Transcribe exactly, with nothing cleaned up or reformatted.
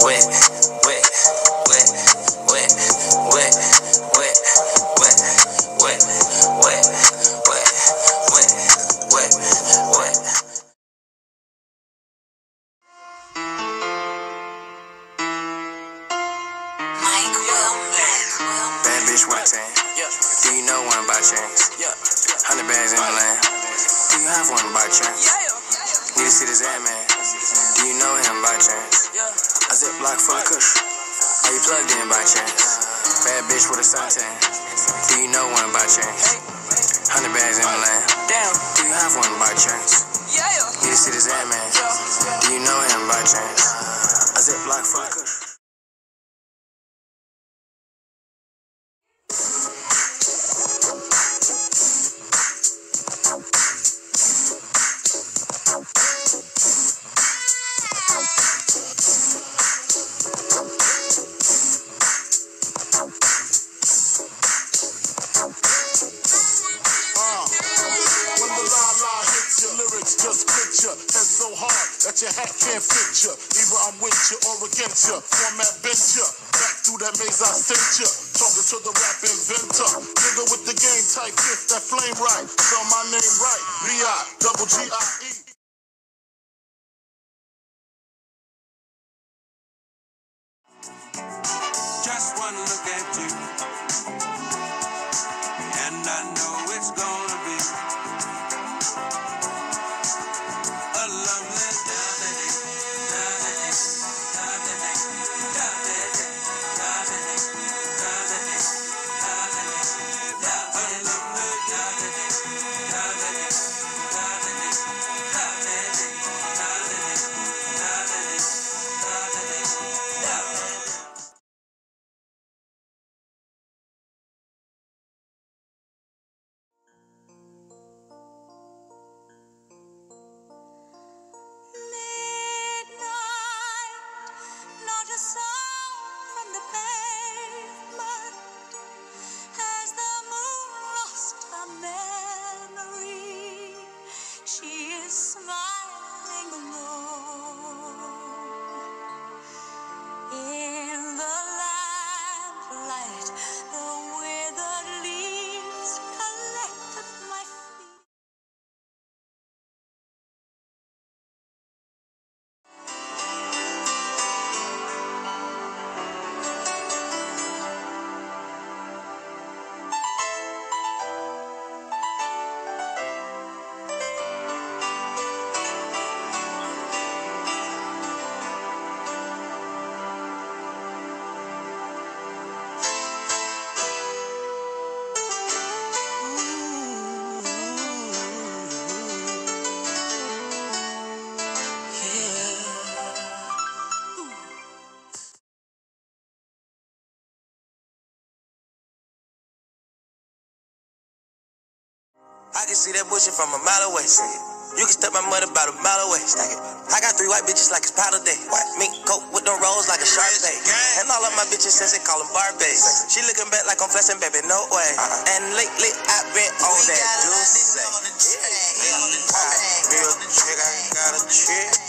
wet, wet, wet, wet, wet, wet, wet, wet, wet, wet, wet, wet, wet. Bad bitch, one ten. Do you know one by chance? Hundred bags in the land. Do you have one by chance? Need to see this ad man. Do you know him by chance? A zip block full of kush. Are you plugged in by chance? Bad bitch with a suntan. Do you know one by chance? Hundred bags in the land. Damn. Do you have one by chance? Need to see this ad man. Do you know him by chance? A zip block full of kush. Just picture, head so hard that your hat can't fit you. Either I'm with you or against you. Format bent you. Back through that maze I sent you. Talking to the rap inventor. Nigga with the game type fifth, that flame right. Spell my name right. B I double G I E. Just one look at you, and I know it's gonna be a lovely day. I can see that bullshit from a mile away. You can step my mother about a mile away. I got three white bitches like it's powder day. Mink coat with them rolls like a sharp bay. And all of my bitches says they call them Barbies. She looking back like I'm flexing, baby, no way. And lately I've been on that juice. Real chick, I got a chick.